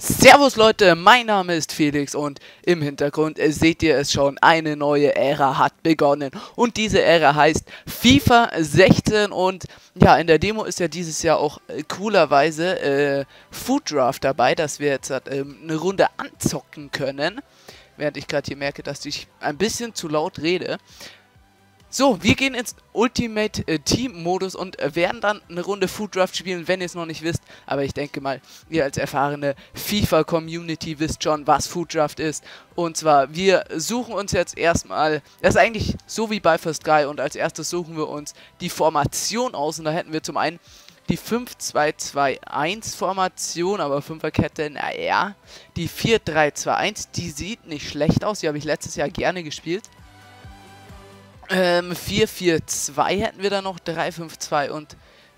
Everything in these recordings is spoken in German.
Servus Leute, mein Name ist Felix und im Hintergrund seht ihr es schon, eine neue Ära hat begonnen und diese Ära heißt FIFA 16 und ja, in der Demo ist ja dieses Jahr auch coolerweise Food Draft dabei, dass wir jetzt eine Runde anzocken können, während ich gerade hier merke, dass ich ein bisschen zu laut rede. So, wir gehen ins Ultimate Team Modus und werden dann eine Runde Food Draft spielen, wenn ihr es noch nicht wisst. Aber ich denke mal, ihr als erfahrene FIFA Community wisst schon, was Food Draft ist. Und zwar, wir suchen uns jetzt erstmal, das ist eigentlich so wie bei First Guy, und als erstes suchen wir uns die Formation aus. Und da hätten wir zum einen die 5-2-2-1 Formation, aber Fünferkette, naja. Die 4-3-2-1, die sieht nicht schlecht aus, die habe ich letztes Jahr gerne gespielt. 4-4-2 hätten wir dann noch, 3-5-2 und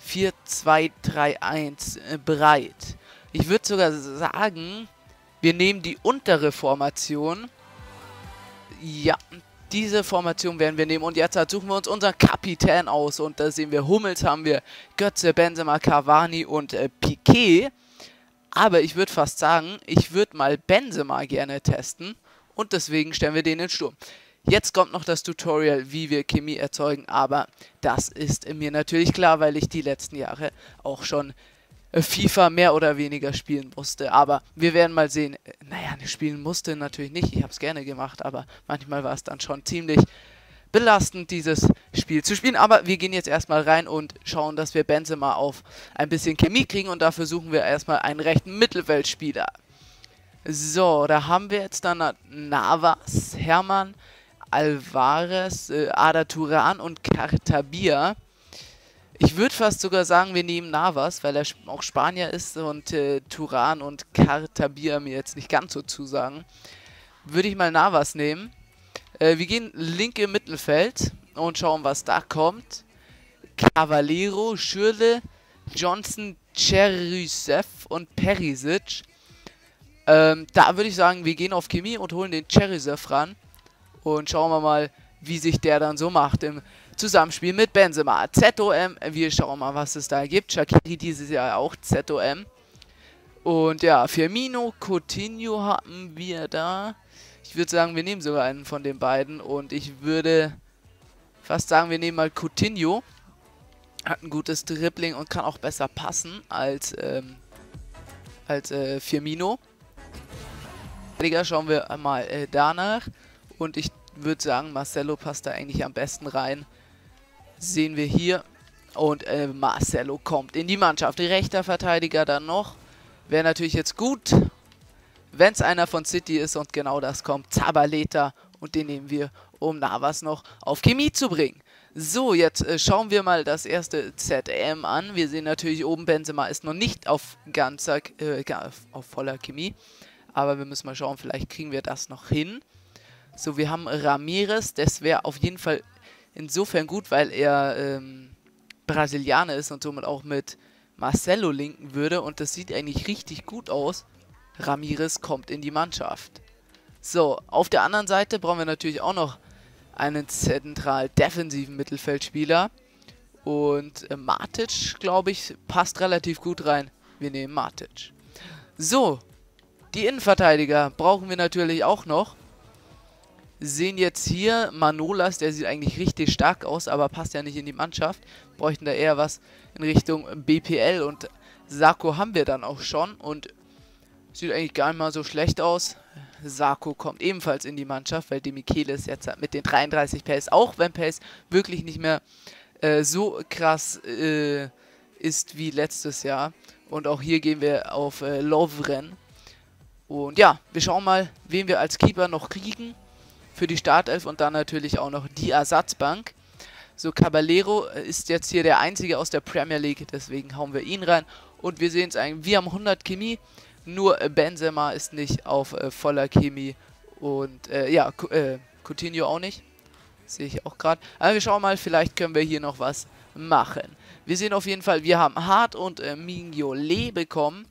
4-2-3-1 breit. Ich würde sogar sagen, wir nehmen die untere Formation. Ja, diese Formation werden wir nehmen. Und jetzt suchen wir uns unseren Kapitän aus. Und da sehen wir Hummels, haben wir Götze, Benzema, Cavani und Piqué. Aber ich würde fast sagen, ich würde mal Benzema gerne testen. Und deswegen stellen wir den in den Sturm. Jetzt kommt noch das Tutorial, wie wir Chemie erzeugen, aber das ist mir natürlich klar, weil ich die letzten Jahre auch schon FIFA mehr oder weniger spielen musste. Aber wir werden mal sehen, naja, spielen musste natürlich nicht, ich habe es gerne gemacht, aber manchmal war es dann schon ziemlich belastend, dieses Spiel zu spielen. Aber wir gehen jetzt erstmal rein und schauen, dass wir Benzema auf ein bisschen Chemie kriegen und dafür suchen wir erstmal einen rechten Mittelfeldspieler. So, da haben wir jetzt dann Navas, Hermann, Alvarez, Arda Turan und Cartabia. Ich würde fast sogar sagen, wir nehmen Navas, weil er auch Spanier ist und Turan und Cartabia mir jetzt nicht ganz so zusagen. Würde ich mal Navas nehmen. Wir gehen link im Mittelfeld und schauen, was da kommt. Cavallero, Schürrle, Johnson, Cheryshev und Perisic. Da würde ich sagen, wir gehen auf Chemie und holen den Cheryshev ran. Und schauen wir mal, wie sich der dann so macht im Zusammenspiel mit Benzema. ZOM, wir schauen mal, was es da gibt. Shaqiri dieses Jahr auch ZOM. Und ja, Firmino, Coutinho haben wir da. Ich würde sagen, wir nehmen sogar einen von den beiden. Und ich würde fast sagen, wir nehmen mal Coutinho. Hat ein gutes Dribbling und kann auch besser passen als Firmino. Schauen wir mal danach. Und ich würde sagen, Marcelo passt da eigentlich am besten rein. Sehen wir hier. Und Marcelo kommt in die Mannschaft. Rechter Verteidiger dann noch. Wäre natürlich jetzt gut, wenn es einer von City ist. Und genau das kommt. Zabaleta. Und den nehmen wir, um Navas noch auf Chemie zu bringen. So, jetzt schauen wir mal das erste ZM an. Wir sehen natürlich oben, Benzema ist noch nicht auf auf voller Chemie. Aber wir müssen mal schauen, vielleicht kriegen wir das noch hin. So, wir haben Ramirez, das wäre auf jeden Fall insofern gut, weil er Brasilianer ist und somit auch mit Marcelo linken würde. Und das sieht eigentlich richtig gut aus. Ramirez kommt in die Mannschaft. So, auf der anderen Seite brauchen wir natürlich auch noch einen zentral defensiven Mittelfeldspieler. Und Matic, glaube ich, passt relativ gut rein. Wir nehmen Matic. So, die Innenverteidiger brauchen wir natürlich auch noch. Sehen jetzt hier Manolas, der sieht eigentlich richtig stark aus, aber passt ja nicht in die Mannschaft. Bräuchten da eher was in Richtung BPL und Sarko haben wir dann auch schon und sieht eigentlich gar nicht mal so schlecht aus. Sarko kommt ebenfalls in die Mannschaft, weil Demichelis jetzt mit den 33 PS, auch wenn PS wirklich nicht mehr so krass ist wie letztes Jahr. Und auch hier gehen wir auf Lovren. Und ja, wir schauen mal, wen wir als Keeper noch kriegen für die Startelf und dann natürlich auch noch die Ersatzbank. So, Caballero ist jetzt hier der einzige aus der Premier League, deswegen hauen wir ihn rein. Und wir sehen es eigentlich, wir haben 100 Chemie, nur Benzema ist nicht auf voller Chemie. Und ja, Coutinho auch nicht, sehe ich auch gerade. Aber wir schauen mal, vielleicht können wir hier noch was machen. Wir sehen auf jeden Fall, wir haben Hart und Mignolet bekommen.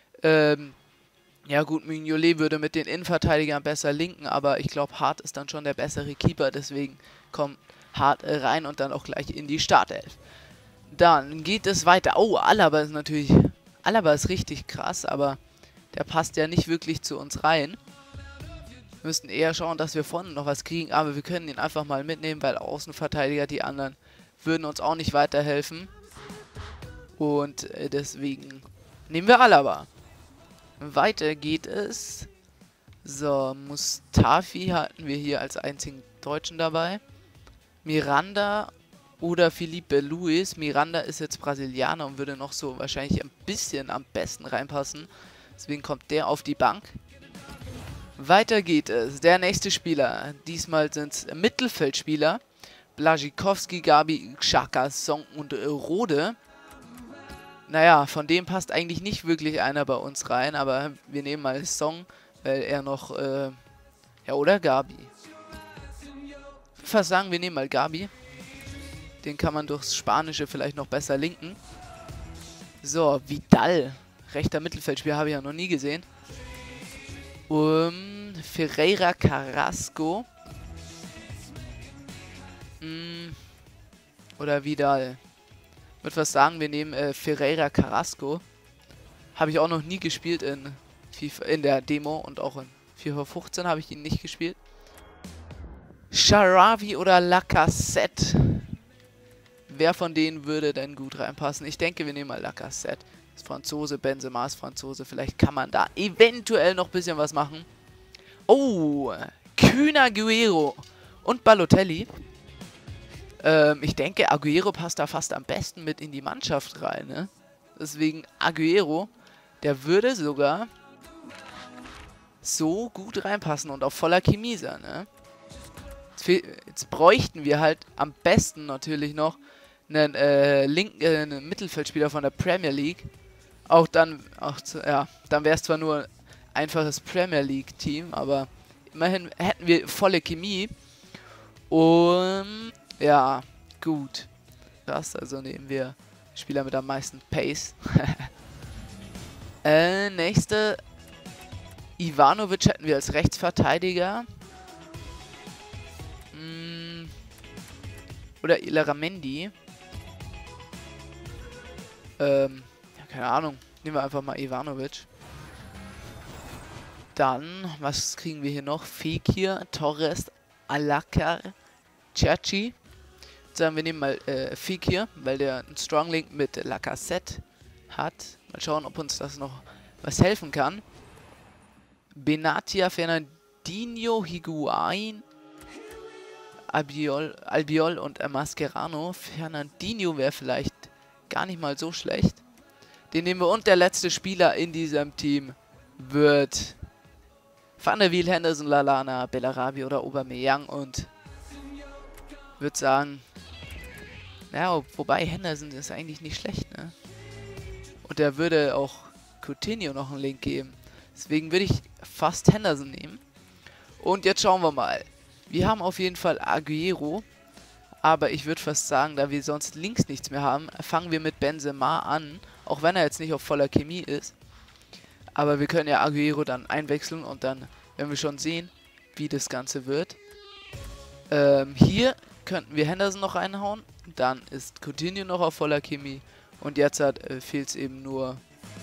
Ja gut, Mignolet würde mit den Innenverteidigern besser linken, aber ich glaube, Hart ist dann schon der bessere Keeper, deswegen kommt Hart rein und dann auch gleich in die Startelf. Dann geht es weiter. Oh, Alaba ist natürlich, Alaba ist richtig krass, aber Der passt ja nicht wirklich zu uns rein. Wir müssten eher schauen, dass wir vorne noch was kriegen, aber wir können ihn einfach mal mitnehmen, weil Außenverteidiger, die anderen, würden uns auch nicht weiterhelfen. Und deswegen nehmen wir Alaba. Weiter geht es. So, Mustafi hatten wir hier als einzigen Deutschen dabei. Miranda oder Felipe Luis. Miranda ist jetzt Brasilianer und würde noch so wahrscheinlich ein bisschen am besten reinpassen. Deswegen kommt der auf die Bank. Weiter geht es. Der nächste Spieler. Diesmal sind es Mittelfeldspieler. Błaszczykowski, Gabi, Xhaka, Song und Rode. Naja, von dem passt eigentlich nicht wirklich einer bei uns rein, aber wir nehmen mal Song, weil er noch, ja, oder Gabi. Ich würde fast sagen, wir nehmen mal Gabi. Den kann man durchs Spanische vielleicht noch besser linken. So, Vidal. Rechter Mittelfeldspieler habe ich ja noch nie gesehen. Ferreira Carrasco. Oder Vidal. Ich würde fast sagen, wir nehmen Ferreira Carrasco. Habe ich auch noch nie gespielt in FIFA, in der Demo und auch in FIFA 15 habe ich ihn nicht gespielt. Sharawi oder Lacazette. Wer von denen würde denn gut reinpassen? Ich denke, wir nehmen mal Lacazette. Ist Franzose, Benzema ist Franzose. Vielleicht kann man da eventuell noch ein bisschen was machen. Oh, Kun Agüero und Balotelli. Ich denke, Agüero passt da fast am besten mit in die Mannschaft rein, ne? Deswegen Agüero, der würde sogar so gut reinpassen und auf voller Chemie sein, ne? Jetzt bräuchten wir halt am besten natürlich noch einen Mittelfeldspieler von der Premier League. Dann wäre es zwar nur ein einfaches Premier League Team, aber immerhin hätten wir volle Chemie. Und ja, gut. Krass, also nehmen wir Spieler mit am meisten Pace. Nächste. Ivanovic hätten wir als Rechtsverteidiger. Oder Illaramendi. Ja, keine Ahnung. Nehmen wir einfach mal Ivanovic. Dann, was kriegen wir hier noch? Fekir, Torres, Alakar, Cerci. Sagen wir nehmen mal Fekir, weil der einen Strong Link mit Lacazette hat. Mal schauen, ob uns das noch was helfen kann. Benatia, Fernandinho, Higuain, Albiol und Mascherano. Fernandinho wäre vielleicht gar nicht mal so schlecht. Den nehmen wir. Und der letzte Spieler in diesem Team wird Van der Wiel, Henderson, Lallana, Bellarabi oder Aubameyang. Und würde sagen, ja, wobei Henderson ist eigentlich nicht schlecht, ne? Und der würde auch Coutinho noch einen Link geben. Deswegen würde ich fast Henderson nehmen. Und jetzt schauen wir mal. Wir haben auf jeden Fall Agüero. Aber ich würde fast sagen, da wir sonst links nichts mehr haben, fangen wir mit Benzema an. Auch wenn er jetzt nicht auf voller Chemie ist. Aber wir können ja Agüero dann einwechseln und dann werden wir schon sehen, wie das Ganze wird. Hier könnten wir Henderson noch reinhauen. Dann ist Coutinho noch auf voller Chemie. Und jetzt fehlt es eben nur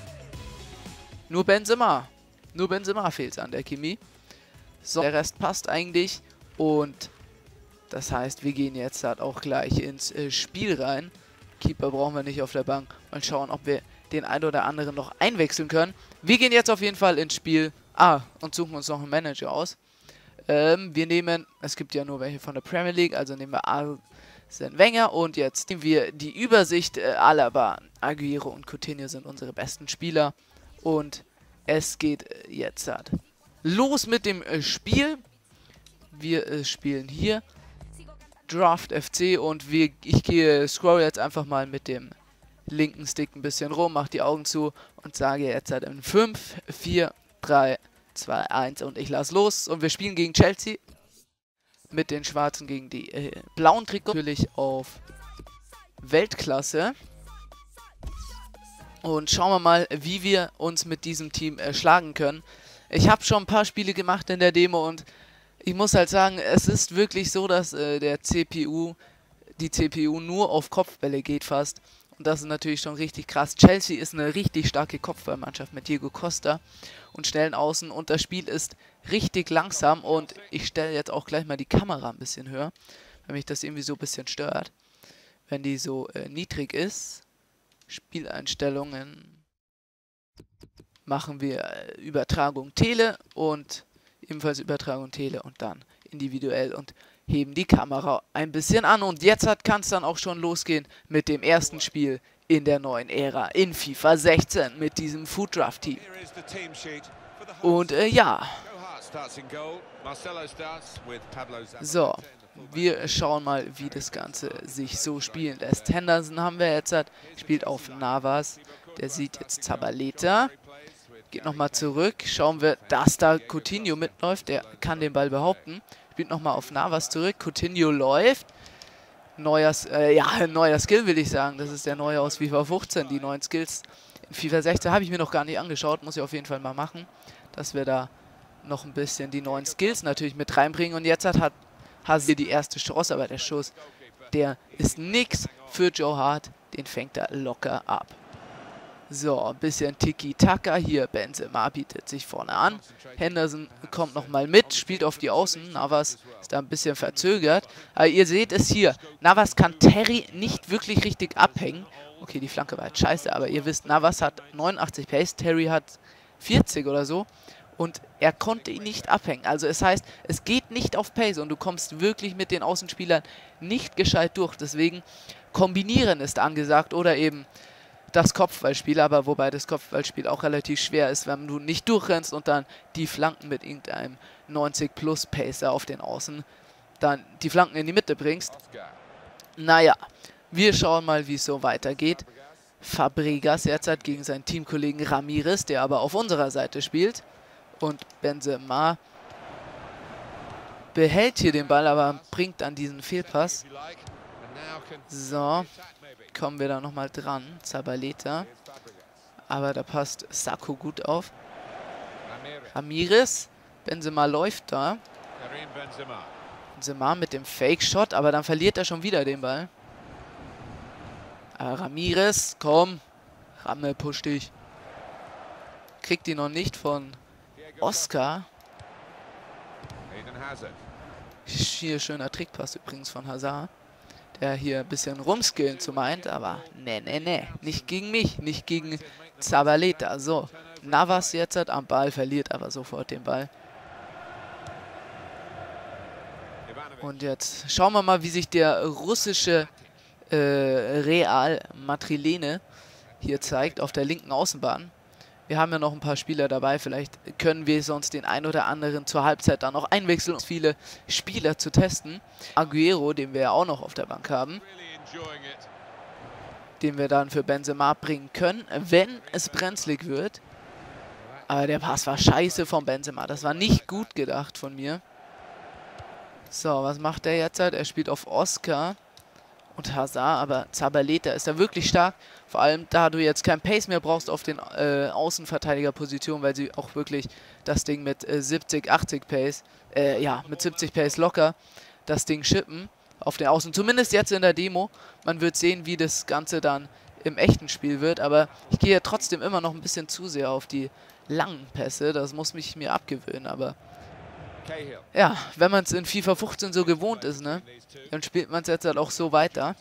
Benzema. Nur Benzema fehlt es an der Chemie. So, der Rest passt eigentlich. Und das heißt, wir gehen jetzt halt auch gleich ins Spiel rein. Keeper brauchen wir nicht auf der Bank. Mal schauen, ob wir den einen oder anderen noch einwechseln können. Wir gehen jetzt auf jeden Fall ins Spiel. Und suchen uns noch einen Manager aus. Wir nehmen, es gibt ja nur welche von der Premier League, also nehmen wir Arsene Wenger. Und jetzt nehmen wir die Übersicht. Alaba, Agüero und Coutinho sind unsere besten Spieler. Und es geht jetzt halt los mit dem Spiel. Wir spielen hier Draft FC und ich scroll jetzt einfach mal mit dem linken Stick ein bisschen rum, mache die Augen zu und sage jetzt halt in 5, 4, 3, 2, 1 und ich lasse los. Und wir spielen gegen Chelsea mit den Schwarzen gegen die blauen Trikots. Natürlich auf Weltklasse. Und schauen wir mal, wie wir uns mit diesem Team schlagen können. Ich habe schon ein paar Spiele gemacht in der Demo und ich muss halt sagen, es ist wirklich so, dass die CPU nur auf Kopfbälle geht fast. Und das ist natürlich schon richtig krass. Chelsea ist eine richtig starke Kopfballmannschaft mit Diego Costa und schnellen Außen. Und das Spiel ist richtig langsam. Und ich stelle jetzt auch gleich mal die Kamera ein bisschen höher, weil mich das irgendwie so ein bisschen stört. Wenn die so niedrig ist. Spieleinstellungen. Machen wir Übertragung Tele und ebenfalls Übertragung Tele und dann individuell und heben die Kamera ein bisschen an. Und jetzt kann es dann auch schon losgehen mit dem ersten Spiel in der neuen Ära in FIFA 16 mit diesem Food Draft Team. Und ja. So, wir schauen mal, wie das Ganze sich so spielen lässt. Henderson haben wir jetzt, spielt auf Navas. Der sieht jetzt Zabaleta. Geht nochmal zurück. Schauen wir, dass da Coutinho mitläuft. Der kann den Ball behaupten. Spielt nochmal auf Navas zurück. Coutinho läuft. Neuer Skill will ich sagen. Das ist der neue aus FIFA 15. Die neuen Skills in FIFA 16 habe ich mir noch gar nicht angeschaut. Muss ich auf jeden Fall mal machen. Dass wir da noch ein bisschen die neuen Skills natürlich mit reinbringen. Und jetzt hat Hazard die erste Chance. Aber der Schuss, der ist nix für Joe Hart. Den fängt er locker ab. So, ein bisschen Tiki-Taka hier. Benzema bietet sich vorne an. Henderson kommt nochmal mit, spielt auf die Außen. Navas ist da ein bisschen verzögert. Aber ihr seht es hier. Navas kann Terry nicht wirklich richtig abhängen. Okay, die Flanke war jetzt scheiße, aber ihr wisst, Navas hat 89 Pace, Terry hat 40 oder so. Und er konnte ihn nicht abhängen. Also es heißt, es geht nicht auf Pace und du kommst wirklich mit den Außenspielern nicht gescheit durch. Deswegen kombinieren ist angesagt oder eben das Kopfballspiel, aber wobei das Kopfballspiel auch relativ schwer ist, wenn du nicht durchrennst und dann die Flanken mit irgendeinem 90+ Pacer auf den Außen dann die Flanken in die Mitte bringst. Naja, wir schauen mal, wie es so weitergeht. Fabregas jetzt gegen seinen Teamkollegen Ramirez, der aber auf unserer Seite spielt. Und Benzema behält hier den Ball, aber bringt dann diesen Fehlpass. So, kommen wir da nochmal dran. Zabaleta. Aber da passt Sakho gut auf. Ramirez. Benzema läuft da. Benzema mit dem Fake-Shot, aber dann verliert er schon wieder den Ball. Aber Ramirez, komm. Ramme, push dich. Kriegt ihn noch nicht von Oscar. Hier schöner Trickpass übrigens von Hazard. Der hier ein bisschen rumskillen zu meint, aber nee. Nicht gegen mich, nicht gegen Zabaleta. So, Navas jetzt am Ball, verliert aber sofort den Ball. Und jetzt schauen wir mal, wie sich der russische Real Madrilene hier zeigt auf der linken Außenbahn. Wir haben ja noch ein paar Spieler dabei, vielleicht können wir sonst den ein oder anderen zur Halbzeit dann noch einwechseln, um viele Spieler zu testen. Aguero, den wir ja auch noch auf der Bank haben, den wir dann für Benzema bringen können, wenn es brenzlig wird. Aber der Pass war scheiße von Benzema, das war nicht gut gedacht von mir. So, was macht er jetzt? Er spielt auf Oscar und Hazard, aber Zabaleta ist da wirklich stark. Vor allem, da du jetzt kein Pace mehr brauchst auf den Außenverteidigerpositionen, weil sie auch wirklich das Ding mit 70, 80 Pace, mit 70 Pace locker das Ding schippen auf den Außen. Zumindest jetzt in der Demo. Man wird sehen, wie das Ganze dann im echten Spiel wird. Aber ich gehe ja trotzdem immer noch ein bisschen zu sehr auf die langen Pässe. Das muss mich mir abgewöhnen, aber ja, wenn man es in FIFA 15 so gewohnt ist, ne, dann spielt man es jetzt halt auch so weiter.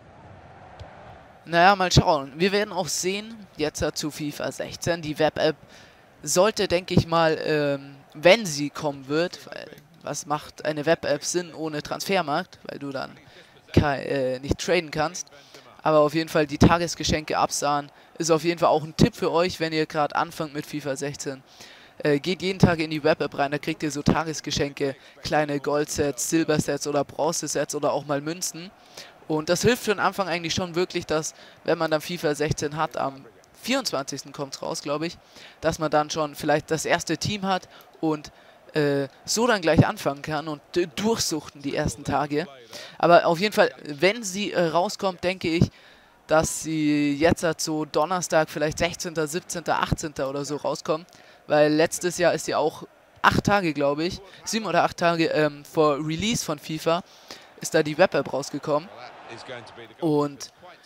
Naja, mal schauen. Wir werden auch sehen, jetzt zu FIFA 16, die Web-App sollte, denke ich mal, wenn sie kommen wird, weil was macht eine Web-App Sinn ohne Transfermarkt, weil du dann nicht traden kannst. Aber auf jeden Fall die Tagesgeschenke absahen, ist auf jeden Fall auch ein Tipp für euch, wenn ihr gerade anfangt mit FIFA 16. Geht jeden Tag in die Web-App rein, da kriegt ihr so Tagesgeschenke, kleine Goldsets, Silbersets oder Bronzesets oder auch mal Münzen. Und das hilft für den Anfang eigentlich schon wirklich, dass, wenn man dann FIFA 16 hat, am 24. kommt es raus, glaube ich, dass man dann schon vielleicht das erste Team hat und so dann gleich anfangen kann und durchsuchten die ersten Tage. Aber auf jeden Fall, wenn sie rauskommt, denke ich, dass sie jetzt so Donnerstag vielleicht 16., 17., 18. oder so rauskommt. Weil letztes Jahr ist ja auch 8 Tage, glaube ich, 7 oder 8 Tage vor Release von FIFA, ist da die Web-App rausgekommen. Und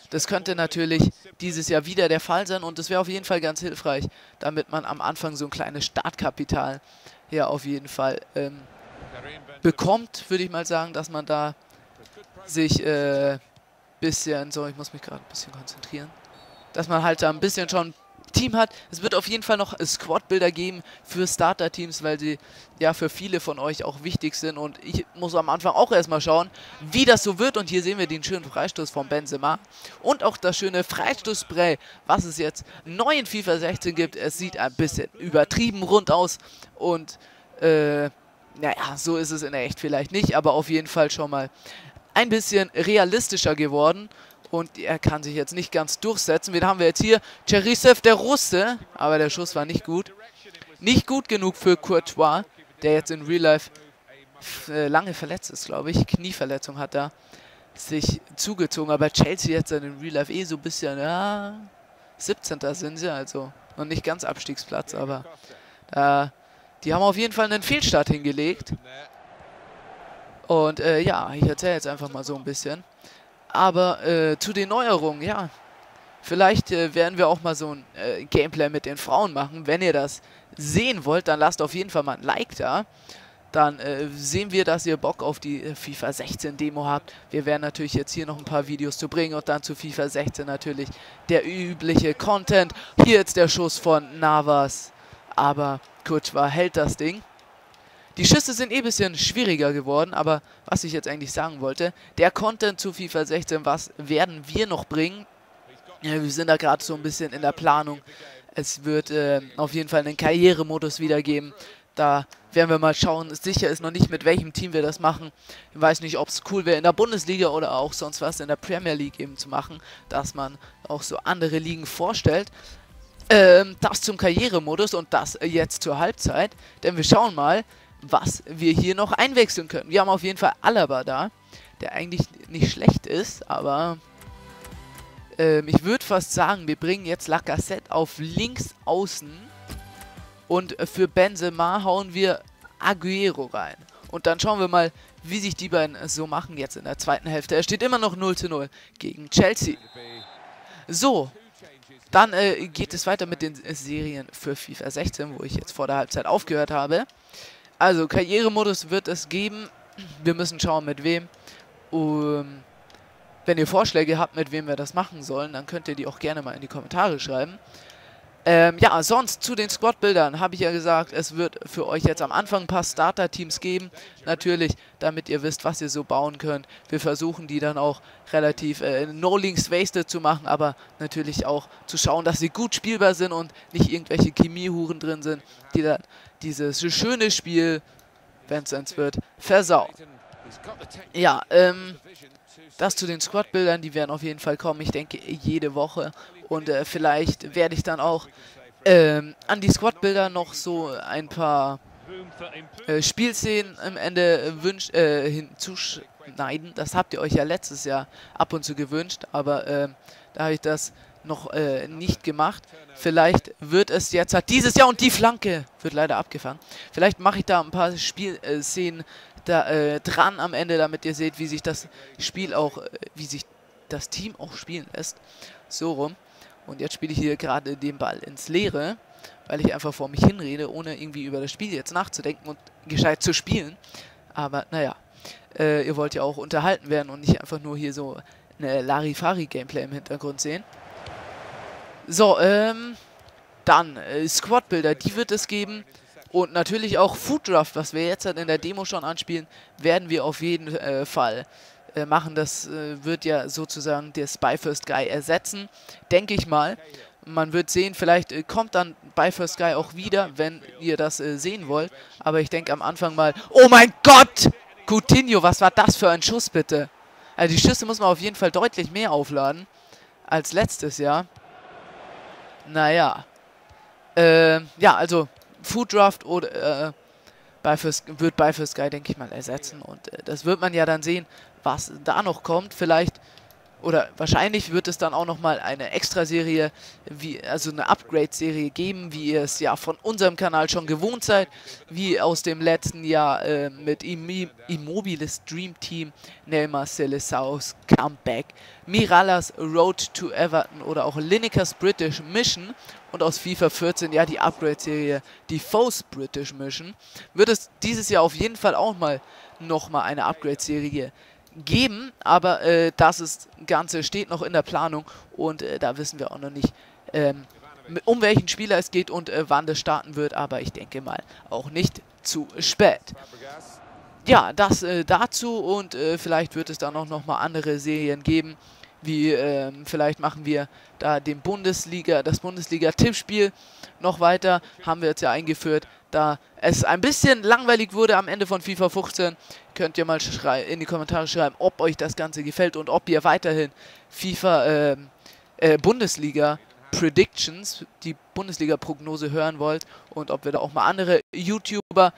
Das könnte natürlich dieses Jahr wieder der Fall sein und das wäre auf jeden Fall ganz hilfreich, damit man am Anfang so ein kleines Startkapital hier auf jeden Fall bekommt, würde ich mal sagen, dass man da sich bisschen, so, ich muss mich gerade ein bisschen konzentrieren, dass man halt da ein bisschen schon Team hat. Es wird auf jeden Fall noch Squad-Bilder geben für Starter-Teams, weil sie ja für viele von euch auch wichtig sind und ich muss am Anfang auch erstmal schauen, wie das so wird und hier sehen wir den schönen Freistoß von Benzema und auch das schöne Freistoßspray, was es jetzt neu in FIFA 16 gibt. Es sieht ein bisschen übertrieben rund aus und naja, so ist es in echt vielleicht nicht, aber auf jeden Fall schon mal ein bisschen realistischer geworden. Und er kann sich jetzt nicht ganz durchsetzen. Wen haben wir jetzt hier? Cherisev, der Russe. Aber der Schuss war nicht gut. Nicht gut genug für Courtois, der jetzt in Real Life lange verletzt ist, glaube ich. Knieverletzung hat er sich zugezogen. Aber Chelsea jetzt in Real Life so ein bisschen, ja, 17. sind sie, also noch nicht ganz Abstiegsplatz, aber die haben auf jeden Fall einen Fehlstart hingelegt. Und ja, ich erzähle jetzt einfach mal so ein bisschen. Aber zu den Neuerungen, ja, vielleicht werden wir auch mal so ein Gameplay mit den Frauen machen. Wenn ihr das sehen wollt, dann lasst auf jeden Fall mal ein Like da. Dann sehen wir, dass ihr Bock auf die FIFA 16 Demo habt. Wir werden natürlich jetzt hier noch ein paar Videos zu bringen und dann zu FIFA 16 natürlich der übliche Content. Hier jetzt der Schuss von Navas, aber Courtois hält das Ding. Die Schüsse sind ein bisschen schwieriger geworden, aber was ich jetzt eigentlich sagen wollte, der Content zu FIFA 16, was werden wir noch bringen? Ja, wir sind da gerade so ein bisschen in der Planung. Es wird auf jeden Fall einen Karrieremodus wieder geben. Da werden wir mal schauen. Sicher ist noch nicht, mit welchem Team wir das machen. Ich weiß nicht, ob es cool wäre, in der Bundesliga oder auch sonst was in der Premier League eben zu machen, dass man auch so andere Ligen vorstellt. Das zum Karrieremodus und das jetzt zur Halbzeit. Denn wir schauen mal, was wir hier noch einwechseln können. Wir haben auf jeden Fall Alaba da, der eigentlich nicht schlecht ist, aber ich würde fast sagen, wir bringen jetzt Lacazette auf links außen und für Benzema hauen wir Agüero rein. Und dann schauen wir mal, wie sich die beiden so machen jetzt in der zweiten Hälfte. Er steht immer noch 0:0 gegen Chelsea. So, dann geht es weiter mit den Serien für FIFA 16, wo ich jetzt vor der Halbzeit aufgehört habe. Also, Karrieremodus wird es geben. Wir müssen schauen, mit wem. Wenn ihr Vorschläge habt, mit wem wir das machen sollen, dann könnt ihr die auch gerne mal in die Kommentare schreiben. Ja, sonst zu den Squad-Bildern habe ich ja gesagt, es wird für euch jetzt am Anfang ein paar Starter-Teams geben. Natürlich, damit ihr wisst, was ihr so bauen könnt. Wir versuchen die dann auch relativ no-links-wasted zu machen, aber natürlich auch zu schauen, dass sie gut spielbar sind und nicht irgendwelche Chemiehuren drin sind, die dann dieses schöne Spiel, wenn es eins wird, versauen. Ja, das zu den Squad-Bildern, die werden auf jeden Fall kommen, ich denke jede Woche. Und vielleicht werde ich dann auch an die Squad-Bilder noch so ein paar Spielszenen am Ende hinzuschneiden. Das habt ihr euch ja letztes Jahr ab und zu gewünscht, aber da habe ich das noch nicht gemacht. Vielleicht wird es jetzt dieses Jahr und die Flanke wird leider abgefangen. Vielleicht mache ich da ein paar Spielszenen dran am Ende, damit ihr seht, wie sich das Spiel auch, wie sich das Team auch spielen lässt. So rum. Und jetzt spiele ich hier gerade den Ball ins Leere, weil ich einfach vor mich hinrede, ohne irgendwie über das Spiel jetzt nachzudenken und gescheit zu spielen. Aber naja, ihr wollt ja auch unterhalten werden und nicht einfach nur hier so eine Larifari-Gameplay im Hintergrund sehen. So, dann Squad-Bilder, die wird es geben. Und natürlich auch Food Draft, was wir jetzt halt in der Demo schon anspielen, werden wir auf jeden Fall machen. Das wird ja sozusagen der Spy First Guy ersetzen, denke ich mal. Man wird sehen, vielleicht kommt dann Spy First Guy auch wieder, wenn ihr das sehen wollt. Aber ich denke am Anfang mal, oh mein Gott! Coutinho, was war das für ein Schuss bitte? Also die Schüsse muss man auf jeden Fall deutlich mehr aufladen als letztes Jahr. Naja. Ja, also Food Draft oder wird Spy First Guy, denke ich mal, ersetzen. Und das wird man ja dann sehen, was da noch kommt. Vielleicht oder wahrscheinlich wird es dann auch nochmal eine Extra-Serie, also eine Upgrade-Serie geben, wie ihr es ja von unserem Kanal schon gewohnt seid, wie aus dem letzten Jahr mit Immobiles Dream Team, Neymar Selesaus Comeback, Miralas Road to Everton oder auch Linekers British Mission und aus FIFA 14 ja die Upgrade-Serie Defoe's British Mission, wird es dieses Jahr auf jeden Fall auch nochmal eine Upgrade-Serie geben, aber das Ganze steht noch in der Planung und da wissen wir auch noch nicht, um welchen Spieler es geht und wann das starten wird, aber ich denke mal auch nicht zu spät. Ja, das dazu und vielleicht wird es dann auch nochmal andere Serien geben, wie vielleicht machen wir da das Bundesliga-Tippspiel noch weiter, haben wir jetzt ja eingeführt. Da es ein bisschen langweilig wurde am Ende von FIFA 15, könnt ihr mal in die Kommentare schreiben, ob euch das Ganze gefällt und ob ihr weiterhin FIFA Bundesliga Predictions, die Bundesliga-Prognose hören wollt und ob wir da auch mal andere YouTuber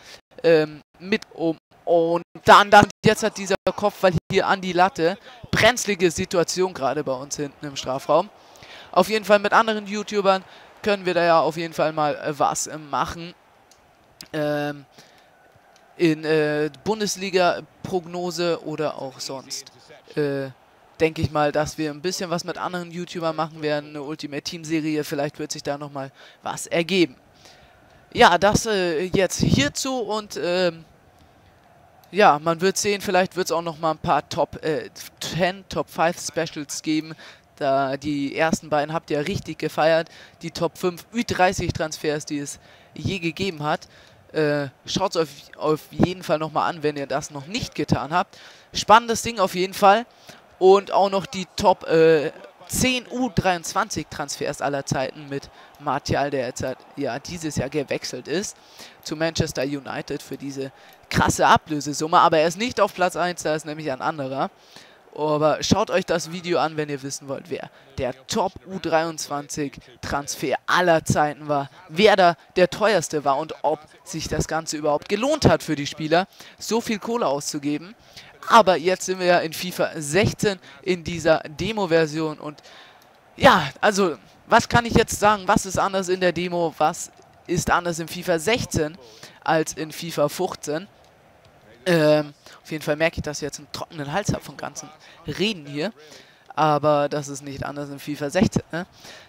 und dann jetzt hat dieser Kopfball hier an die Latte. Brenzlige Situation gerade bei uns hinten im Strafraum. Auf jeden Fall mit anderen YouTubern können wir da ja auf jeden Fall mal was machen. In Bundesliga-Prognose oder auch sonst. Denke ich mal, dass wir ein bisschen was mit anderen YouTubern machen werden. Eine Ultimate Team-Serie, vielleicht wird sich da nochmal was ergeben. Ja, das jetzt hierzu und ja, man wird sehen, vielleicht wird es auch nochmal ein paar Top 10, Top 5 Specials geben. Da die ersten beiden habt ihr richtig gefeiert. Die Top 5 Ü30-Transfers, die es je gegeben hat. Schaut es auf jeden Fall nochmal an, wenn ihr das noch nicht getan habt. Spannendes Ding auf jeden Fall. Und auch noch die Top 10 U23-Transfers aller Zeiten mit Martial, der jetzt ja dieses Jahr gewechselt ist zu Manchester United für diese krasse Ablösesumme. Aber er ist nicht auf Platz 1, da ist nämlich ein anderer. Aber schaut euch das Video an, wenn ihr wissen wollt, wer der Top U23-Transfer aller Zeiten war, wer da der teuerste war und ob sich das Ganze überhaupt gelohnt hat für die Spieler, so viel Kohle auszugeben. Aber jetzt sind wir ja in FIFA 16 in dieser Demo-Version und ja, also was kann ich jetzt sagen, was ist anders in der Demo, was ist anders in FIFA 16 als in FIFA 15? Auf jeden Fall merke ich, dass ich jetzt einen trockenen Hals habe vom ganzen Reden hier. Aber das ist nicht anders in FIFA 16, ne?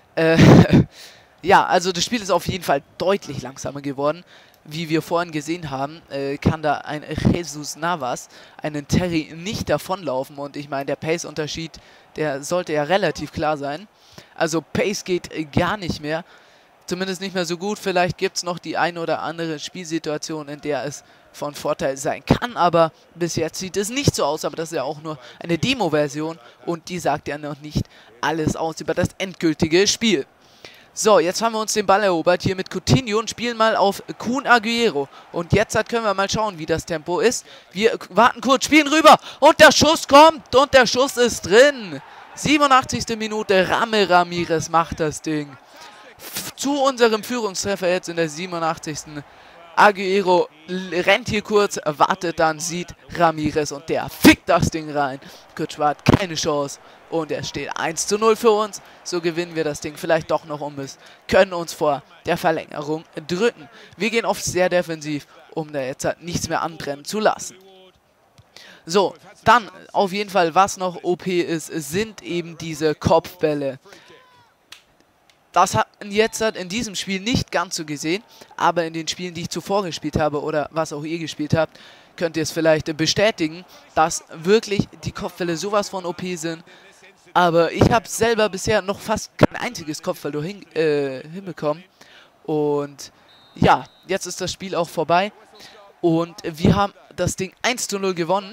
Ja, also das Spiel ist auf jeden Fall deutlich langsamer geworden. Wie wir vorhin gesehen haben, kann da ein Jesus Navas, einen Terry nicht davonlaufen. Und ich meine, der Pace-Unterschied, der sollte ja relativ klar sein. Also Pace geht gar nicht mehr. Zumindest nicht mehr so gut. Vielleicht gibt es noch die eine oder andere Spielsituation, in der es von Vorteil sein kann, aber bis jetzt sieht es nicht so aus, aber das ist ja auch nur eine Demo-Version und die sagt ja noch nicht alles aus über das endgültige Spiel. So, jetzt haben wir uns den Ball erobert hier mit Coutinho und spielen mal auf Kun Agüero. Und jetzt können wir mal schauen, wie das Tempo ist. Wir warten kurz, spielen rüber und der Schuss kommt und der Schuss ist drin. 87. Minute, Ramirez macht das Ding. Zu unserem Führungstreffer jetzt in der 87. Agüero rennt hier kurz, wartet dann, sieht Ramirez und der fickt das Ding rein. Kutschwa hat keine Chance und es steht 1:0 für uns. So gewinnen wir das Ding vielleicht doch noch können uns vor der Verlängerung drücken. Wir gehen oft sehr defensiv, um da jetzt nichts mehr anbrennen zu lassen. So, dann auf jeden Fall, was noch OP ist, sind eben diese Kopfbälle. Das hat man jetzt in diesem Spiel nicht ganz so gesehen, aber in den Spielen, die ich zuvor gespielt habe oder was auch ihr gespielt habt, könnt ihr es vielleicht bestätigen, dass wirklich die Kopfbälle sowas von OP sind. Aber ich habe selber bisher noch fast kein einziges Kopfball hinbekommen. Und ja, jetzt ist das Spiel auch vorbei. Und wir haben das Ding 1:0 gewonnen.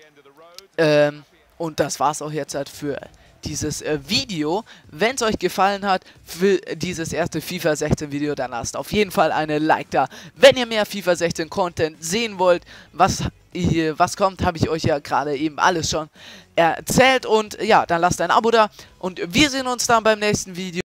Und das war es auch jetzt für dieses Video. Wenn es euch gefallen hat für dieses erste FIFA 16 Video, dann lasst auf jeden Fall eine Like da. Wenn ihr mehr FIFA 16 Content sehen wollt, was kommt, habe ich euch ja gerade eben alles schon erzählt. Und ja, dann lasst ein Abo da und wir sehen uns dann beim nächsten Video.